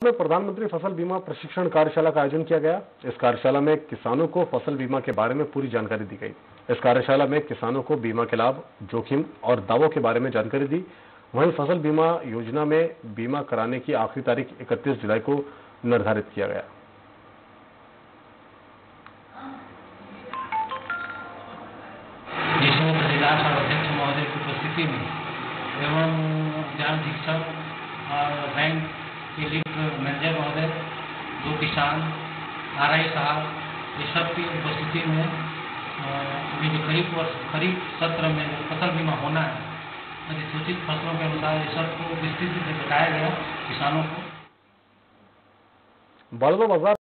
में प्रधानमंत्री फसल बीमा प्रशिक्षण कार्यशाला का आयोजन किया गया। इस कार्यशाला में किसानों को फसल बीमा के बारे में पूरी जानकारी दी गई। इस कार्यशाला में किसानों को बीमा के लाभ, जोखिम और दावों के बारे में जानकारी दी। वहीं फसल बीमा योजना में बीमा कराने की आखिरी तारीख 31 जुलाई को निर्धारित किया गया। अध्यक्ष महोदय की उपस्थिति में एवं जान शिक्षक और बैंक के लिए मैनेजर महोदय, दो किसान, आरआई साहब, ये सब की उपस्थिति में अभी जो खरीफ सत्र में जो फसल बीमा होना है, अधिसूचित फसलों के अनुसार ये सबको विस्तृत से बताया गया किसानों को। बड़वा बाजार